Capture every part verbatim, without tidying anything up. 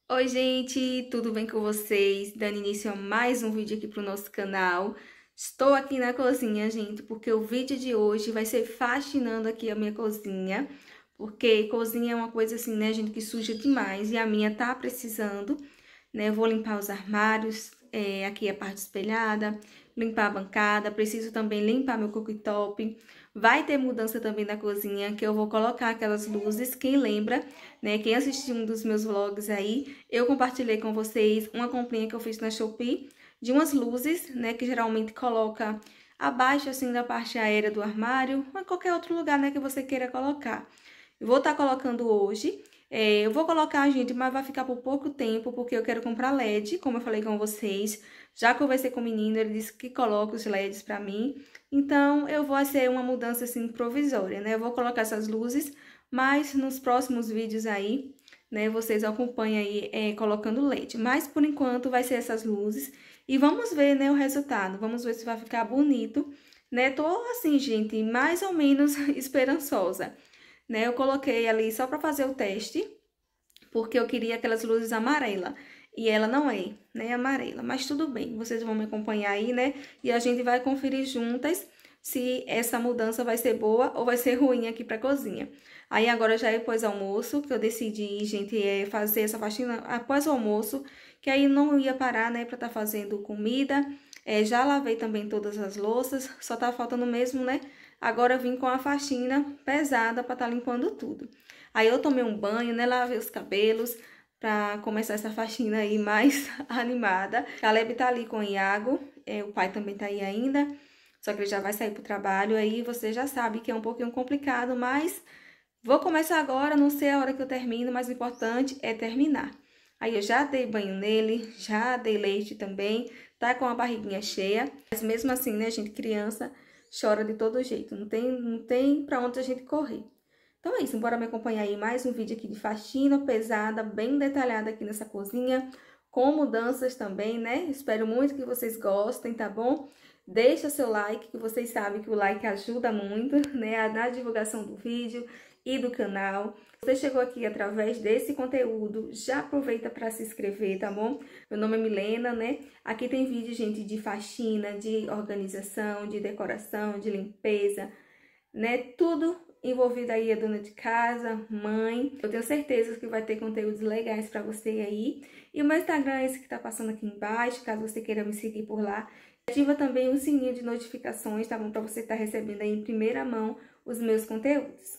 Oi, gente, tudo bem com vocês? Dando início a mais um vídeo aqui pro nosso canal. Estou aqui na cozinha, gente, porque o vídeo de hoje vai ser faxinando aqui a minha cozinha. Porque cozinha é uma coisa assim, né, gente, que suja demais e a minha tá precisando, né? Eu vou limpar os armários, é, aqui a parte espelhada, limpar a bancada, preciso também limpar meu cooktop. Vai ter mudança também na cozinha, que eu vou colocar aquelas luzes, quem lembra, né? Quem assistiu um dos meus vlogs aí, eu compartilhei com vocês uma comprinha que eu fiz na Shopee de umas luzes, né? Que geralmente coloca abaixo, assim, da parte aérea do armário, ou em qualquer outro lugar, né? Que você queira colocar. Eu vou estar colocando hoje. É, eu vou colocar, gente, mas vai ficar por pouco tempo, porque eu quero comprar L E D, como eu falei com vocês. Já conversei com o menino, ele disse que coloca os L E Ds pra mim. Então, eu vou ser uma mudança, assim, provisória, né? Eu vou colocar essas luzes, mas nos próximos vídeos aí, né, vocês acompanham aí é, colocando L E D. Mas, por enquanto, vai ser essas luzes. E vamos ver, né, o resultado. Vamos ver se vai ficar bonito, né? Tô, assim, gente, mais ou menos esperançosa. Né, eu coloquei ali só para fazer o teste, porque eu queria aquelas luzes amarela. E ela não é, né, amarela. Mas tudo bem, vocês vão me acompanhar aí, né? E a gente vai conferir juntas se essa mudança vai ser boa ou vai ser ruim aqui pra cozinha. Aí agora já é pós-almoço, que eu decidi, gente, é fazer essa faxina após o almoço, que aí não ia parar, né, pra estar tá fazendo comida. É, já lavei também todas as louças, só tá faltando mesmo, né? Agora vim com a faxina pesada pra tá limpando tudo. Aí eu tomei um banho, né, lavei os cabelos pra começar essa faxina aí mais animada. Caleb tá ali com o Iago, é, o pai também tá aí ainda, só que ele já vai sair pro trabalho, aí você já sabe que é um pouquinho complicado, mas vou começar agora, não sei a hora que eu termino, mas o importante é terminar. Aí eu já dei banho nele, já dei leite também, tá com a barriguinha cheia. Mas mesmo assim, né, gente, criança chora de todo jeito, não tem, não tem pra onde a gente correr. Então é isso, bora me acompanhar aí mais um vídeo aqui de faxina pesada, bem detalhada aqui nessa cozinha, com mudanças também, né? Espero muito que vocês gostem, tá bom? Deixa seu like, que vocês sabem que o like ajuda muito, né, na divulgação do vídeo e do canal. Se você chegou aqui através desse conteúdo, já aproveita para se inscrever, tá bom? Meu nome é Milena, né? Aqui tem vídeo, gente, de faxina, de organização, de decoração, de limpeza, né? Tudo envolvido aí a dona de casa, mãe. Eu tenho certeza que vai ter conteúdos legais para você aí. E o meu Instagram é esse que tá passando aqui embaixo, caso você queira me seguir por lá. Ativa também o sininho de notificações, tá bom? Para você estar recebendo aí em primeira mão os meus conteúdos.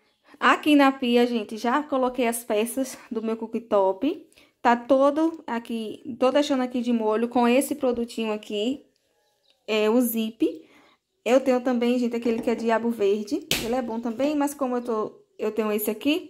Aqui na pia, gente, já coloquei as peças do meu cooktop. Tá todo aqui, tô deixando aqui de molho com esse produtinho aqui, é o Zip. Eu tenho também, gente, aquele que é diabo verde. Ele é bom também, mas como eu, tô, eu tenho esse aqui,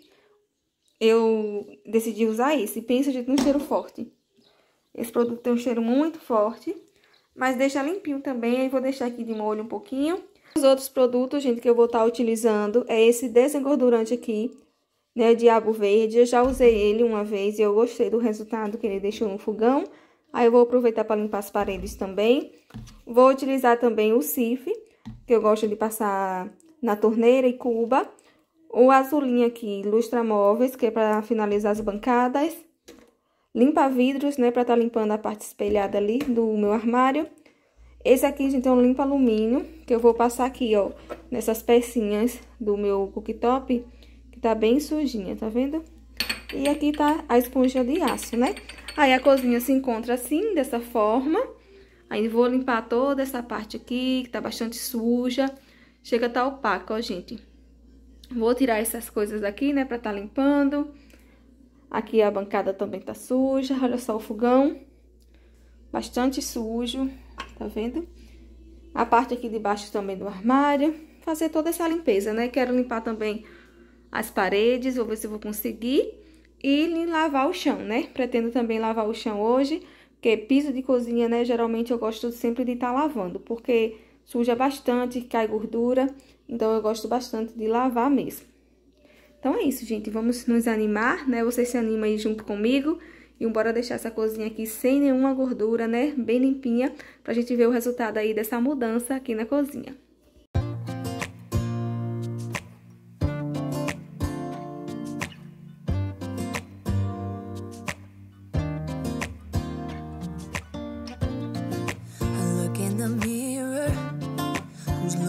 eu decidi usar esse. Pensa, gente, num cheiro forte. Esse produto tem um cheiro muito forte, mas deixa limpinho também. Aí vou deixar aqui de molho um pouquinho. Os outros produtos, gente, que eu vou estar utilizando é esse desengordurante aqui, né, diabo verde. Eu já usei ele uma vez e eu gostei do resultado que ele deixou no fogão. Aí eu vou aproveitar para limpar as paredes também. Vou utilizar também o Cif, que eu gosto de passar na torneira e cuba. O azulinho aqui, Lustra Móveis, que é para finalizar as bancadas. Limpa vidros, né, para estar limpando a parte espelhada ali do meu armário. Esse aqui, gente, é um limpa alumínio, que eu vou passar aqui, ó, nessas pecinhas do meu cooktop, que tá bem sujinha, tá vendo? E aqui tá a esponja de aço, né? Aí a cozinha se encontra assim, dessa forma. Aí vou limpar toda essa parte aqui, que tá bastante suja. Chega a tá opaca, ó, gente. Vou tirar essas coisas aqui, né, pra tá limpando. Aqui a bancada também tá suja. Olha só o fogão. Bastante sujo, tá vendo? A parte aqui de baixo também do armário. Fazer toda essa limpeza, né? Quero limpar também as paredes, vou ver se eu vou conseguir. E lavar o chão, né? Pretendo também lavar o chão hoje, porque piso de cozinha, né? Geralmente eu gosto sempre de estar lavando, porque suja bastante, cai gordura. Então eu gosto bastante de lavar mesmo. Então é isso, gente. Vamos nos animar, né? Vocês se animam aí junto comigo. E bora deixar essa cozinha aqui sem nenhuma gordura, né? Bem limpinha, pra gente ver o resultado aí dessa mudança aqui na cozinha.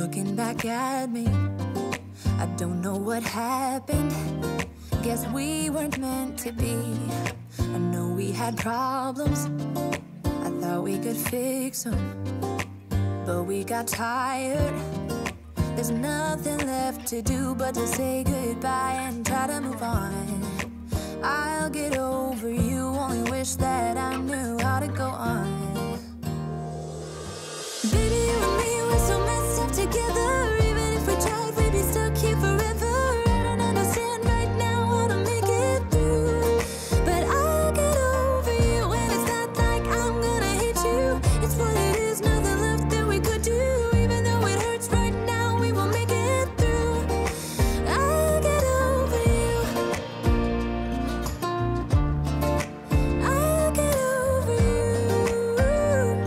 looking back at me, I don't know what happened. Guess we weren't meant to be. I know we had problems, I thought we could fix them, but we got tired. There's nothing left to do but to say goodbye and try to move on. I'll get over you, only wish that I knew how to go on. Baby, you and me, we're so messed up together. Even if we tried, we'd be stuck here forever. I don't understand right now how to make it through, but I'll get over you, and it's not like I'm gonna hate you. It's what it is, nothing left that we could do. Even though it hurts right now, we will make it through. I'll get over you. I'll get over you.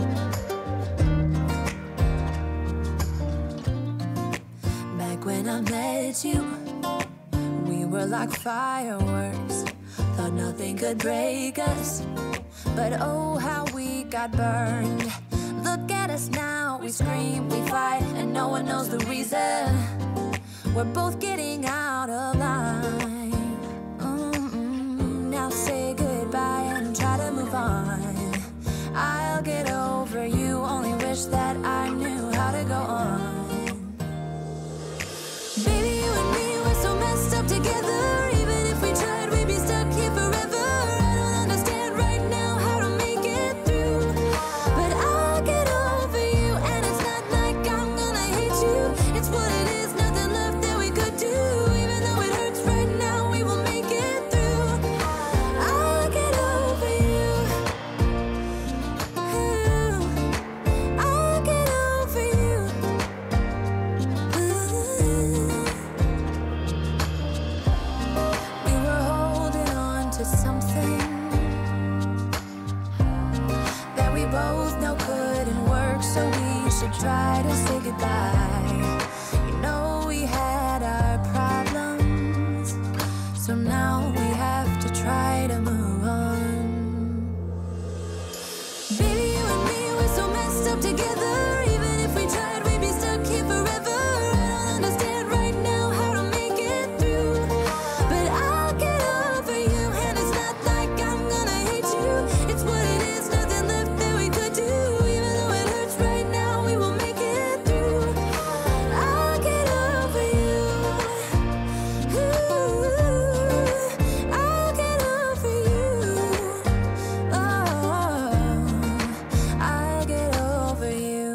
Back when I met you, we were like fireworks. Thought nothing could break us, but oh how we got burned. Look at us now, we scream, we fight, and no one knows the reason. We're both getting out of line. Mm-mm. Now say goodbye and try to move on. I'll get over you, only wish that I knew how to go on. Baby, you and me, we're so messed up together. Even if we tried, we'd be stuck here forever. I don't understand right now how to make it through, but I'll get over you, and it's not like I'm gonna hate you. It's what it is, nothing left that we could do. Even though it hurts right now, we will make it through. I'll get over you. I'll get over you. We were holding on to something that we both know couldn't work, so we should try to say goodbye. You know we had our problems, so now we have to try to move on. Baby, you and me, we're so messed up together. Even if we tried, we'd be stuck here forever. I don't understand right now how to make it through, but I'll get over you, and it's not like I'm gonna hate you. It's what it is, nothing left that we could do. Even though it hurts right now, we will make it through. I'll get over you. Ooh, I'll get over you. Oh, I'll get over you.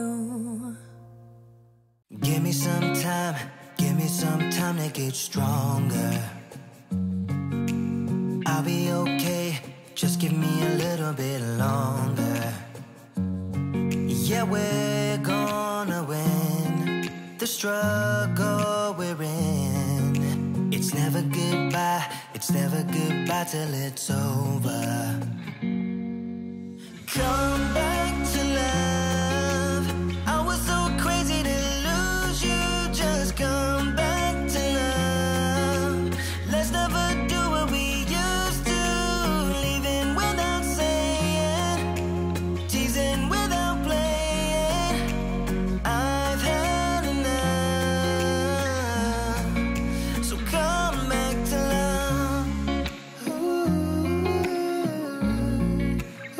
Give me some time, give me some time to get stronger. I'll be okay, just give me a little bit longer. Yeah, we're gonna win the struggle we're in. It's never goodbye, it's never goodbye till it's over. Come back to love. I was so crazy to lose you. Just come back to love. Let's never do what we used to. Leaving without saying, teasing without playing. I've had enough, so come back to love. Ooh,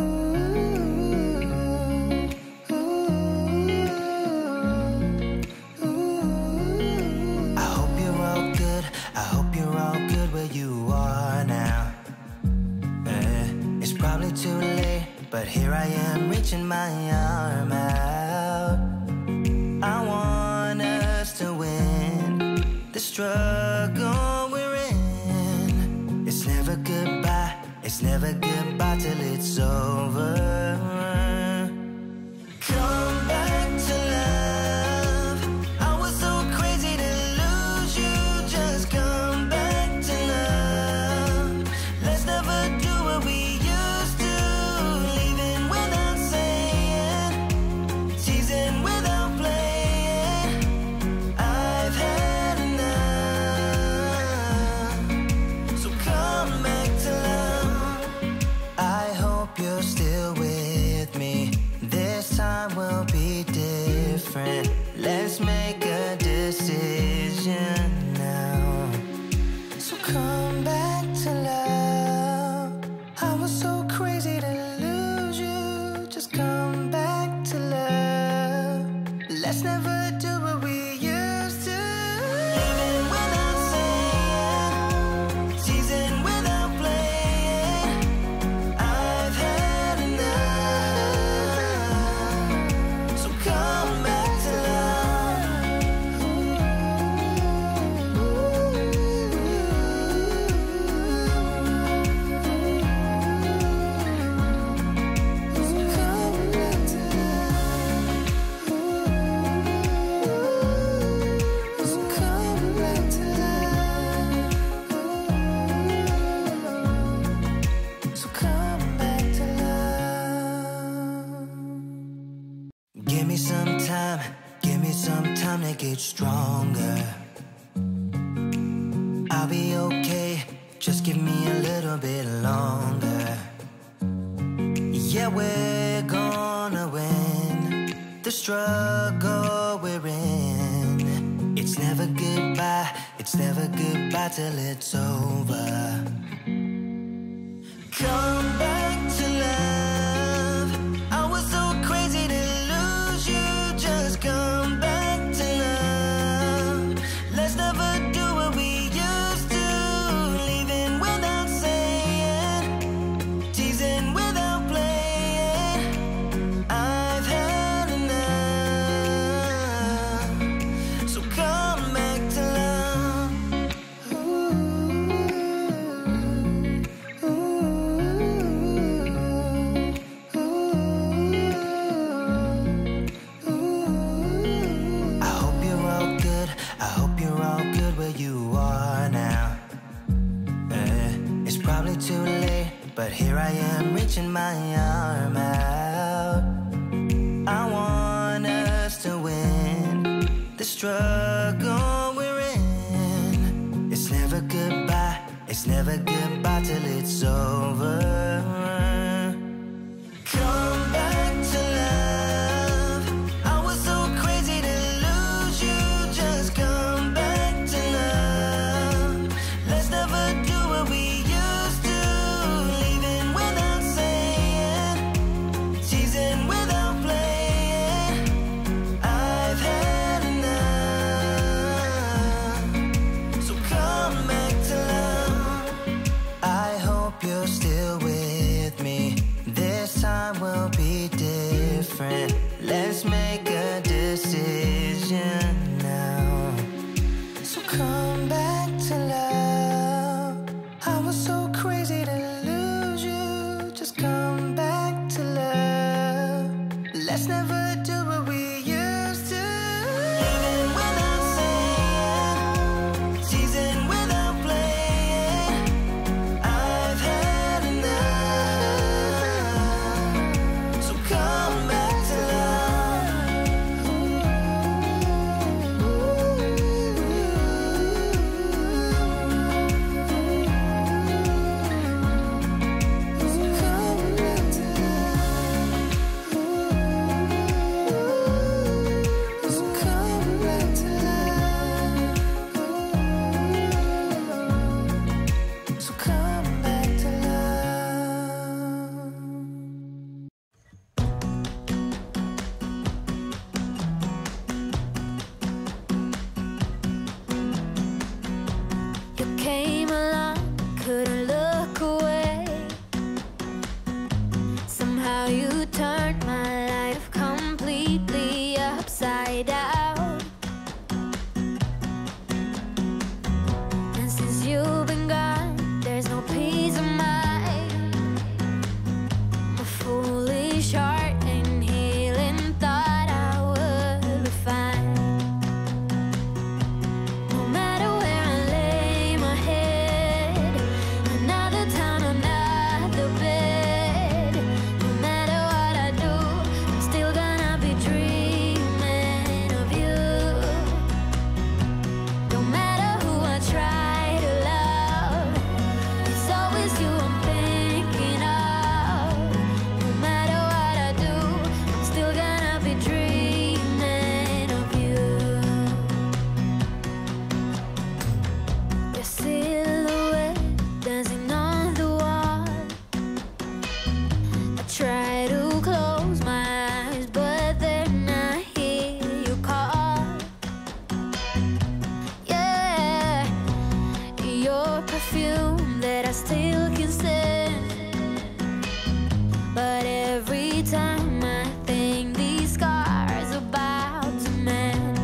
ooh, ooh. I hope you're all good, I hope you're all good where you are now. Eh, It's probably too late, but here I am reaching my arm out. I want us to win the struggle we're in. It's never goodbye, it's never goodbye till it's over. Come back to love. I was so crazy to lose you. Just come back to love. Let's never do what we used to. Leaving without saying, teasing without playing. I've had enough, so come back to love. I hope you're still with make it stronger. I'll be okay, just give me a little bit longer. Yeah, we're gonna win the struggle we're in. It's never goodbye, it's never goodbye till it's over. Come back to love. I was so crazy to lose you. Just come back to love. Let's never do what we used to. Leaving without saying, teasing without playing. I've had enough. So come back to love. I hope you're all good. I hope you're all good where you are now. Eh, it's probably too late, but here I am reaching my arm out. I want us to win the struggle we're in. It's never goodbye, it's never goodbye till it's over. Come back to love. I was so crazy to lose you. Just come back to love. Let's never do what we used to. Leaving without saying, teasing without playing. I've had enough. So come back to love. I hope you're still with me. This time will be different. Let's make a decision now. So come back to love. I was so crazy to lose you. Just come back to love. Let's never do what we used to. Leaving without saying, teasing without playing. I've had enough. So come back to love. So come back to love. So come back to love. So come back to love. You came along, couldn't look away. Somehow you turned my life completely upside down. And since you've been gone, there's no peace of mind. A foolish heart and healing thought I would be fine. No matter where I lay my head, another town, another bed. No matter what I do, I'm still gonna be dreaming of you. No matter who I try to love, it's always you I'm thinking of. No matter what I do, I'm still gonna be dreaming of you. Your silhouette dancing on the wall. I try to close my eyes, but then I hear you call. Yeah, your perfume that I still can stand. But every time I think these scars about to mend.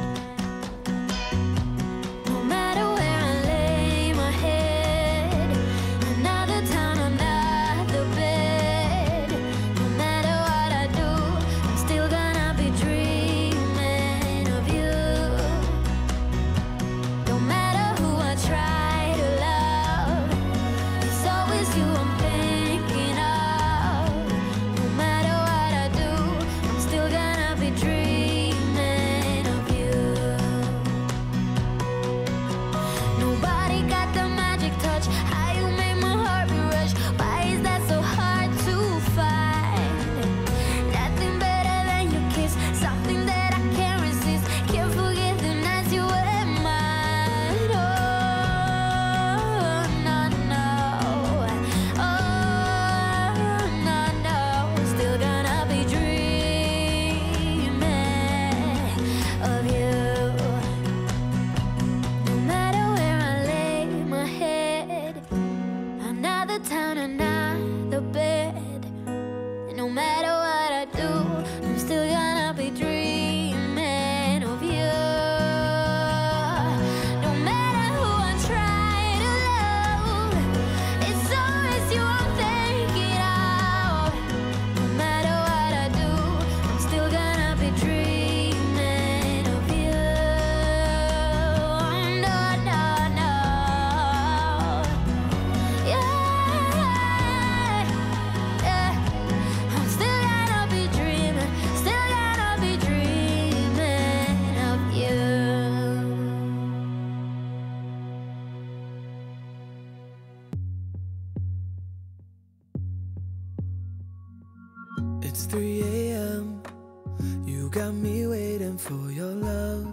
No matter where I lay my head, another town, another bed. No matter what I do, I'm still gonna be dreaming of you. No matter who I try to love, it's always you I'm thinking of. No matter what I do, It's three A M You got me waiting for your love.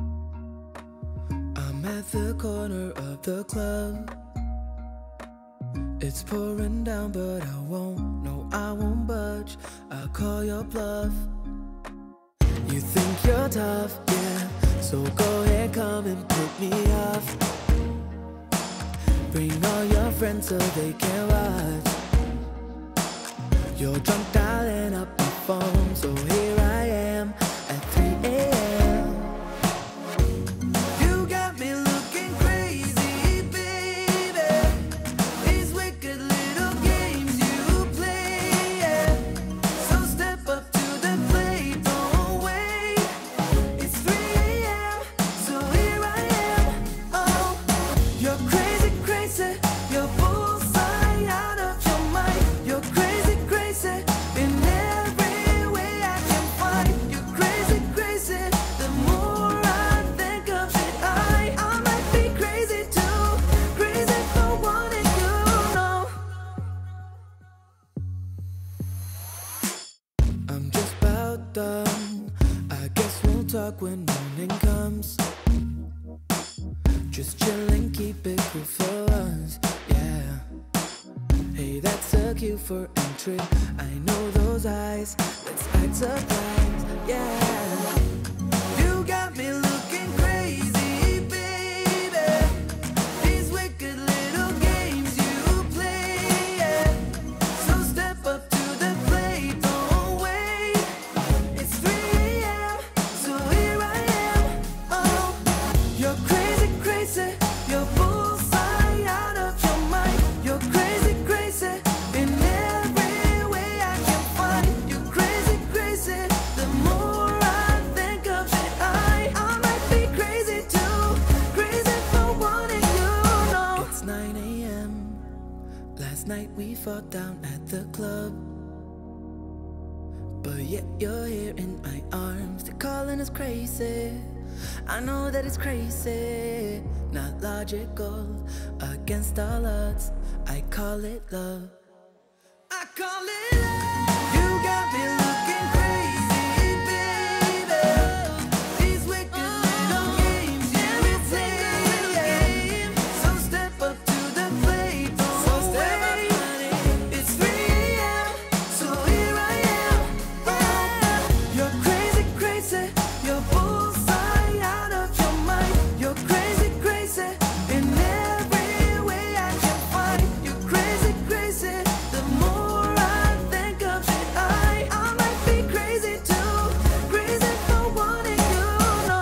I'm at the corner of the club. It's pouring down, but I won't, no, I won't budge. I'll call your bluff. You think you're tough, yeah, so go ahead, come and put me off. Bring all your friends so they can watch. You're drunk dialing up my phone, so here I am at three A M You got me looking crazy, baby. These wicked little games you play, yeah. So step up to the plate, don't wait. It's three A M, so here I am. Oh, you're crazy, crazy. You're bullseye out of your mind. You're crazy, crazy. In every way I can find. You're crazy, crazy. The more I think of it, I, I might be crazy too. Crazy for wanting you, no. I'm just about done. I guess we'll talk when morning comes. Just chillin', keep it cool for us, yeah. Hey, that's a cue for entry. I know those eyes, let's act surprised, yeah. You got me looking crazy, baby. These wicked little games you play, yeah. So step up to the plate, don't wait. It's three A M, so here I am. Oh, you're crazy, crazy. You're bullseye out of your mind. You're crazy, crazy. In every way I can find. You're crazy, crazy. The more I think of it, I, I might be crazy too. Crazy for wanting you, no. It's nine A M Last night we fought down at the club, but yet you're here in my arms. They're calling us crazy. I know that it's crazy, not logical, against all odds. I call it love. I call it love. You got me looking crazy, baby. These wicked little games you play, yeah. So step up to the plate, don't wait. It's three A M, so here I am. Oh, you're crazy, crazy. You're bullseye out of your mind. You're crazy, crazy. In every way I can find. You're crazy, crazy. The more I think of it, I, I might be crazy too. Crazy for wanting you, no.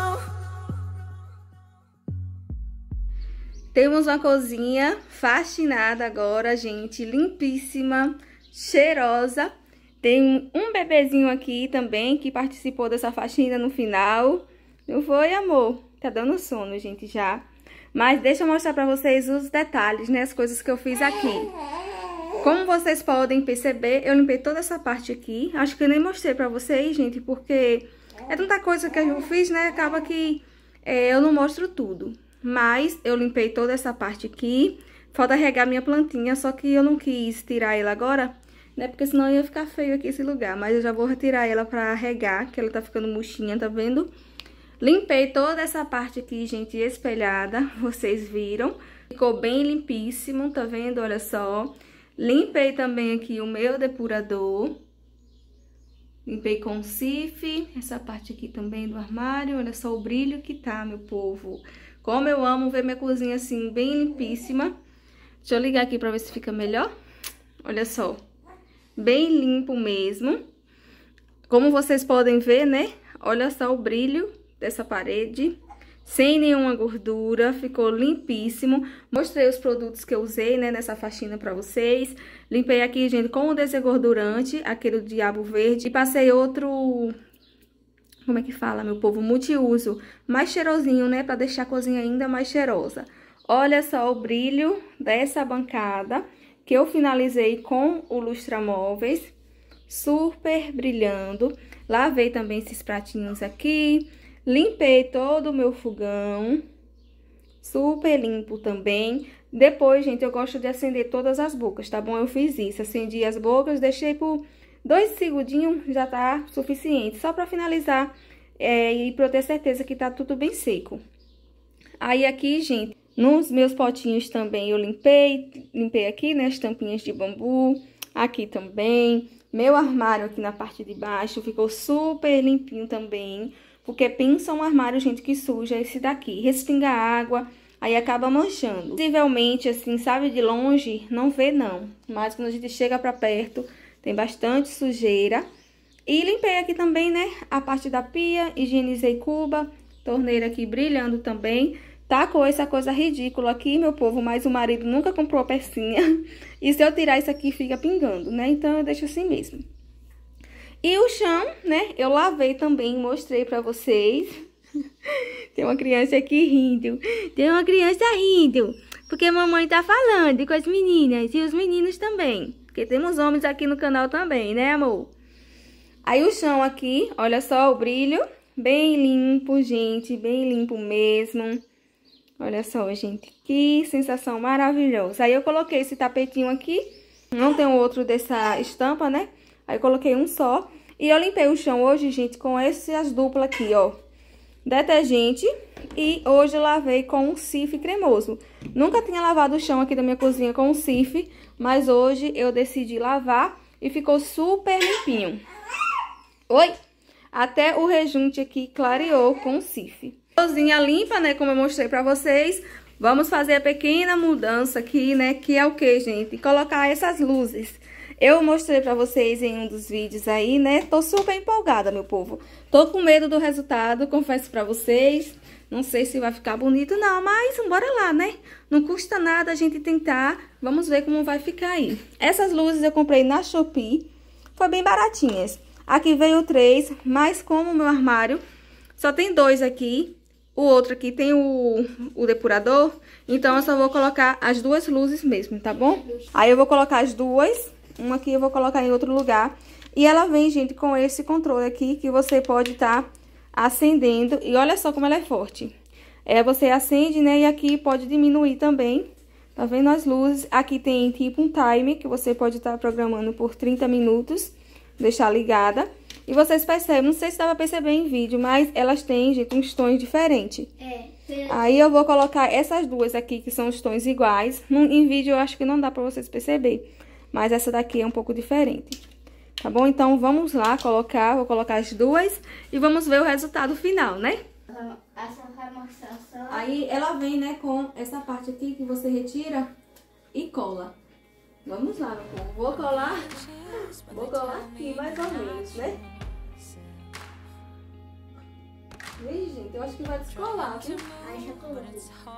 Temos uma cozinha faxinada agora, gente, limpíssima, cheirosa. Tem um bebezinho aqui também que participou dessa faxina no final. Não foi, amor? Tá dando sono, gente, já. Mas deixa eu mostrar pra vocês os detalhes, né? As coisas que eu fiz aqui. Como vocês podem perceber, eu limpei toda essa parte aqui. Acho que eu nem mostrei pra vocês, gente, porque é tanta coisa que eu fiz, né? Acaba que é, eu não mostro tudo. Mas eu limpei toda essa parte aqui. Falta regar minha plantinha, só que eu não quis tirar ela agora, né? Porque senão ia ficar feio aqui esse lugar. Mas eu já vou retirar ela pra regar, que ela tá ficando murchinha, tá vendo? Limpei toda essa parte aqui, gente, espelhada. Vocês viram? Ficou bem limpíssimo, tá vendo? Olha só. Limpei também aqui o meu depurador. Limpei com Cif. Essa parte aqui também do armário. Olha só o brilho que tá, meu povo. Como eu amo ver minha cozinha assim, bem limpíssima. Deixa eu ligar aqui pra ver se fica melhor. Olha só. Bem limpo mesmo. Como vocês podem ver, né? Olha só o brilho dessa parede. Sem nenhuma gordura. Ficou limpíssimo. Mostrei os produtos que eu usei, né? Nessa faxina pra vocês. Limpei aqui, gente, com o desengordurante. Aquele do Diabo Verde. E passei outro... Como é que fala, meu povo? Multiuso. Mais cheirosinho, né? Pra deixar a cozinha ainda mais cheirosa. Olha só o brilho dessa bancada, que eu finalizei com o lustramóveis. Super brilhando. Lavei também esses pratinhos aqui. Limpei todo o meu fogão. Super limpo também. Depois, gente, eu gosto de acender todas as bocas, tá bom? Eu fiz isso. Acendi as bocas, deixei por Dois segundinhos já tá suficiente, só pra finalizar é, e pra eu ter certeza que tá tudo bem seco. Aí aqui, gente, nos meus potinhos também eu limpei, limpei aqui, né, as tampinhas de bambu, aqui também. Meu armário aqui na parte de baixo ficou super limpinho também, porque pensa um armário, gente, que suja esse daqui. Respinga água, aí acaba manchando. Possivelmente, assim, sabe, de longe, não vê não, mas quando a gente chega pra perto, tem bastante sujeira. E limpei aqui também, né, a parte da pia, higienizei cuba, torneira aqui brilhando também. Tá com essa coisa ridícula aqui, meu povo, mas o marido nunca comprou a pecinha. E se eu tirar isso aqui, fica pingando, né? Então, eu deixo assim mesmo. E o chão, né, eu lavei também, mostrei pra vocês. Tem uma criança aqui rindo. Tem uma criança rindo. Porque a mamãe tá falando com as meninas e os meninos também. Porque temos homens aqui no canal também, né, amor? Aí o chão aqui, olha só o brilho. Bem limpo, gente, bem limpo mesmo. Olha só, gente, que sensação maravilhosa. Aí eu coloquei esse tapetinho aqui, não tem outro dessa estampa, né? Aí eu coloquei um só. E eu limpei o chão hoje, gente, com essas duplas aqui, ó. Detergente. E hoje eu lavei com um Cif cremoso. Nunca tinha lavado o chão aqui da minha cozinha com um Cif, mas hoje eu decidi lavar e ficou super limpinho. Oi! Até o rejunte aqui clareou com o Cif. Cozinha limpa, né, como eu mostrei pra vocês. Vamos fazer a pequena mudança aqui, né, que é o que, gente? Colocar essas luzes. Eu mostrei pra vocês em um dos vídeos aí, né? Tô super empolgada, meu povo. Tô com medo do resultado, confesso pra vocês. Não sei se vai ficar bonito não, mas bora lá, né? Não custa nada a gente tentar. Vamos ver como vai ficar aí. Essas luzes eu comprei na Shopee. Foi bem baratinhas. Aqui veio três, mas como o meu armário só tem dois aqui... O outro aqui tem o, o depurador, então eu só vou colocar as duas luzes mesmo, tá bom? Aí eu vou colocar as duas, uma aqui eu vou colocar em outro lugar. E ela vem, gente, com esse controle aqui que você pode estar tá acendendo. E olha só como ela é forte. É, você acende, né, e aqui pode diminuir também. Tá vendo as luzes? Aqui tem tipo um timer que você pode estar tá programando por trinta minutos, deixar ligada. E vocês percebem, não sei se dá pra perceber em vídeo, mas elas têm, gente, uns tons diferentes. É. Aí eu vou colocar essas duas aqui, que são os tons iguais. No, em vídeo eu acho que não dá pra vocês perceber, mas essa daqui é um pouco diferente. Tá bom? Então vamos lá colocar, vou colocar as duas e vamos ver o resultado final, né? Essa vai mostrar só... Aí ela vem, né, com essa parte aqui que você retira e cola. Vamos lá, meu povo. Vou colar, vou colar aqui mais ou menos, né? Ih, gente, eu acho que vai descolar, viu? Aí já coloquei.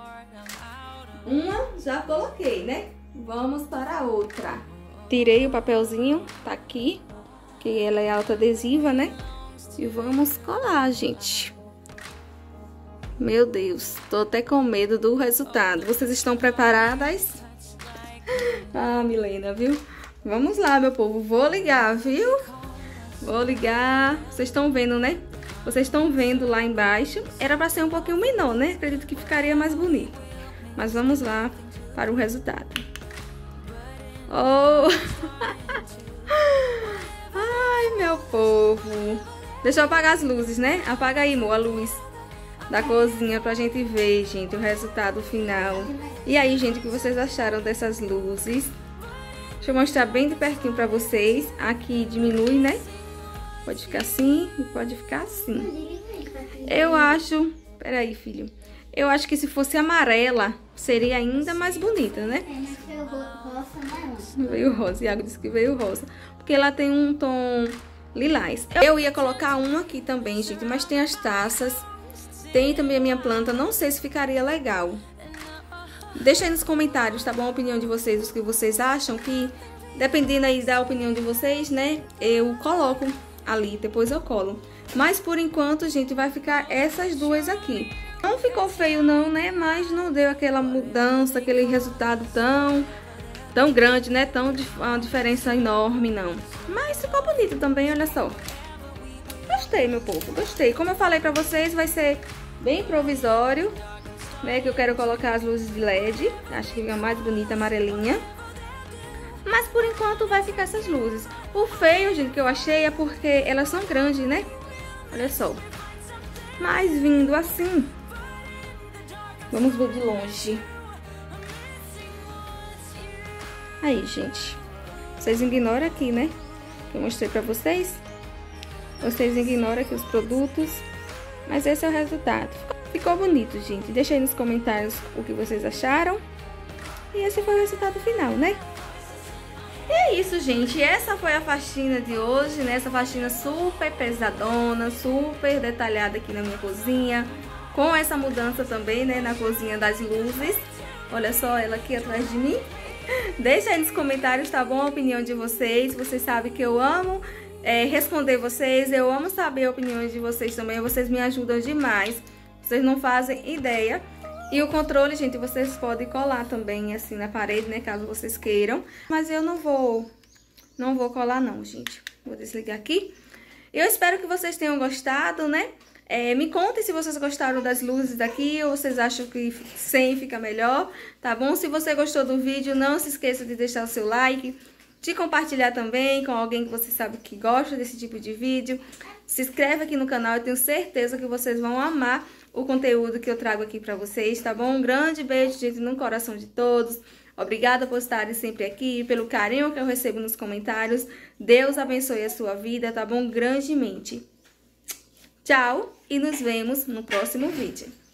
Uma já coloquei, né? Vamos para a outra. Tirei o papelzinho, tá aqui, que ela é autoadesiva, né? E vamos colar, gente. Meu Deus, tô até com medo do resultado. Vocês estão preparadas? Ah, Milena, viu? Vamos lá, meu povo. Vou ligar, viu? Vou ligar. Vocês estão vendo, né? Vocês estão vendo lá embaixo. Era pra ser um pouquinho menor, né? Acredito que ficaria mais bonito. Mas vamos lá para o resultado. Oh! Ai, meu povo. Deixa eu apagar as luzes, né? Apaga aí, amor, a luz da cozinha pra gente ver, gente, o resultado final. E aí, gente, o que vocês acharam dessas luzes? Deixa eu mostrar bem de pertinho pra vocês. Aqui diminui, né? Pode ficar assim e pode ficar assim. Eu acho... Peraí, filho. Eu acho que se fosse amarela, seria ainda mais bonita, né? É, mas veio rosa, não. Veio rosa. Iago disse que veio rosa. Porque ela tem um tom lilás. Eu ia colocar uma aqui também, gente, mas tem as taças. Tem também a minha planta. Não sei se ficaria legal. Deixa aí nos comentários, tá bom? A opinião de vocês, o que vocês acham. Que, dependendo aí da opinião de vocês, né? Eu coloco ali, depois eu colo. Mas por enquanto, gente, vai ficar essas duas aqui. Não ficou feio não, né? Mas não deu aquela mudança, aquele resultado tão, tão grande, né? Tão, uma diferença enorme, não. Mas ficou bonito também, olha só. Gostei, meu povo, gostei. Como eu falei pra vocês, vai ser bem provisório, né? Que eu quero colocar as luzes de L E D. Acho que fica mais bonita, amarelinha. Mas por enquanto vai ficar essas luzes. O feio, gente, que eu achei é porque elas são grandes, né? Olha só. Mas vindo assim, vamos ver de longe. Aí, gente. Vocês ignoram aqui, né? Que eu mostrei pra vocês. Vocês ignoram aqui os produtos. Mas esse é o resultado. Ficou bonito, gente. Deixa aí nos comentários o que vocês acharam. E esse foi o resultado final, né? E é isso, gente. Essa foi a faxina de hoje, né? Essa faxina super pesadona, super detalhada aqui na minha cozinha. Com essa mudança também, né? Na cozinha das luzes. Olha só ela aqui atrás de mim. Deixa aí nos comentários, tá bom? A opinião de vocês. Vocês sabem que eu amo é, responder vocês. Eu amo saber a opinião de vocês também. Vocês me ajudam demais. Vocês não fazem ideia. E o controle, gente, vocês podem colar também assim na parede, né? Caso vocês queiram. Mas eu não vou, não vou colar não, gente. Vou desligar aqui. Eu espero que vocês tenham gostado, né? É, me contem se vocês gostaram das luzes daqui ou vocês acham que sem fica melhor, tá bom? Se você gostou do vídeo, não se esqueça de deixar o seu like, de compartilhar também com alguém que você sabe que gosta desse tipo de vídeo. Se inscreve aqui no canal, eu tenho certeza que vocês vão amar o conteúdo que eu trago aqui pra vocês, tá bom? Um grande beijo, gente, no coração de todos. Obrigada por estarem sempre aqui, pelo carinho que eu recebo nos comentários. Deus abençoe a sua vida, tá bom? Grandemente. Tchau e nos vemos no próximo vídeo.